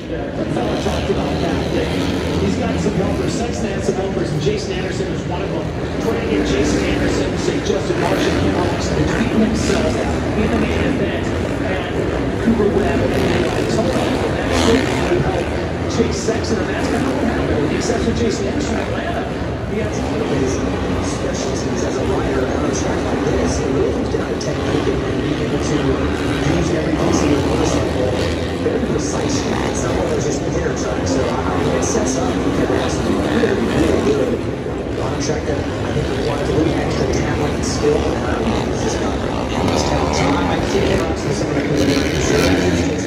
fella talked about that. He's got some helpers. Sexton had some helpers, and Jason Anderson was one of them. Trying to get Jason Anderson to say Justin Marshall to defeat himself in the main event. And Cooper Webb and Tola, that's it. Chase Sexton, and that's kind of what happened, with the exception of Jason Anderson in Atlanta. He had some of his specialties as a rider on a track like this. He really comes down to technique and being able to use every piece of your motorcycle. Very precise track. It's not one of those just hitter tracks. So it sets up because it has to be really, really good. On a track that I think we wanted to look at the talent and skill. It's just not almost talent. So I think props to somebody who's very considered.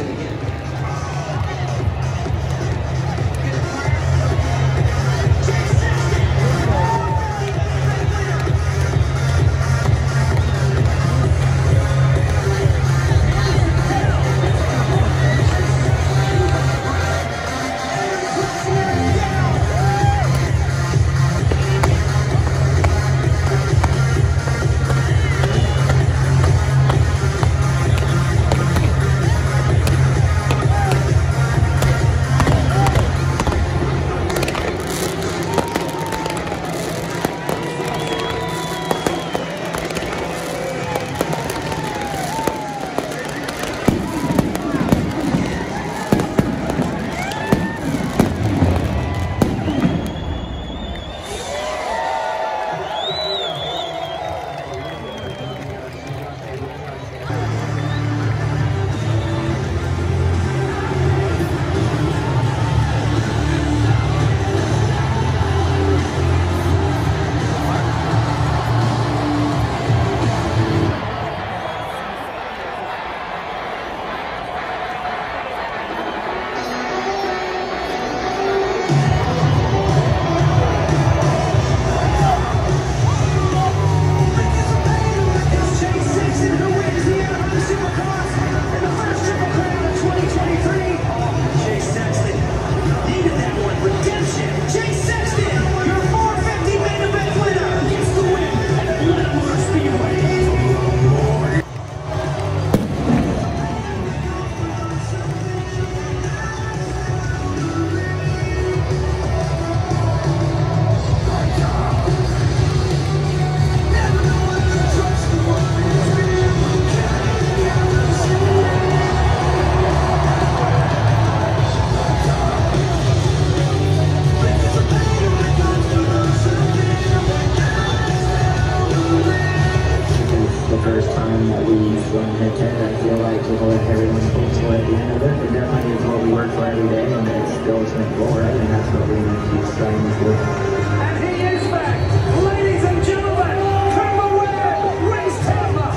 And he is back, ladies and gentlemen, Cooper Webb, race Tampa.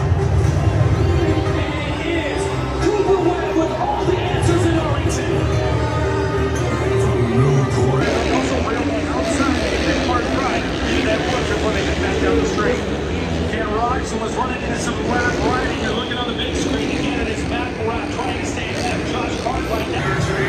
It is Cooper Webb with all the answers in Arlington. Also available outside that Mark Pride, that butcher when they get back down the straight. Ken Roxon was running into some weather variety. You're looking on the big screen again, and it's Matt Barat trying to stay ahead of Josh Cartwright now.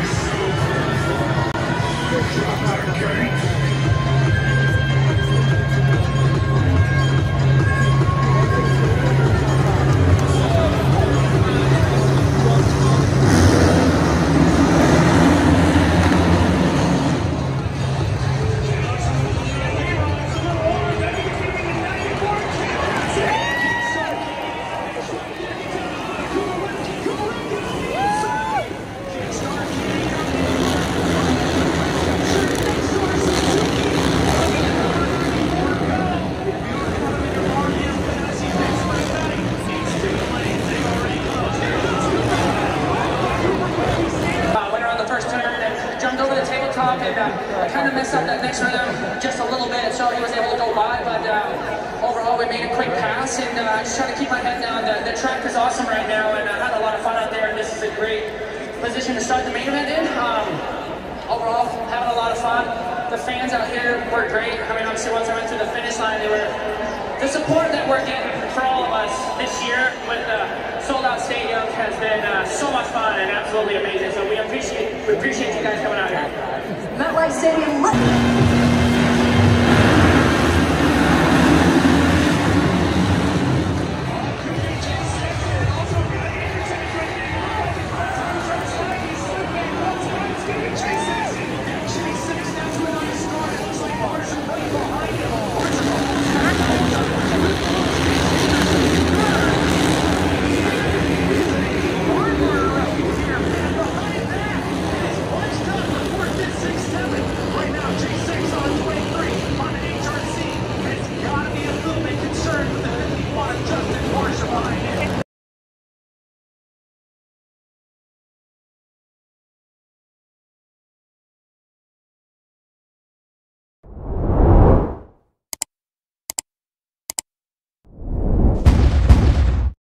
And I kind of messed up that next rhythm just a little bit, so he was able to go by, but overall we made a quick pass, and just trying to keep my head down. The track is awesome right now, and I had a lot of fun out there, and this is a great position to start the main event in. Overall, having a lot of fun. The fans out here were great. I mean, obviously once I went through the finish line, the support that we're getting for all of us this year with the sold-out stadium has been so much fun and absolutely amazing. So we appreciate you guys coming out here. MetLife Stadium.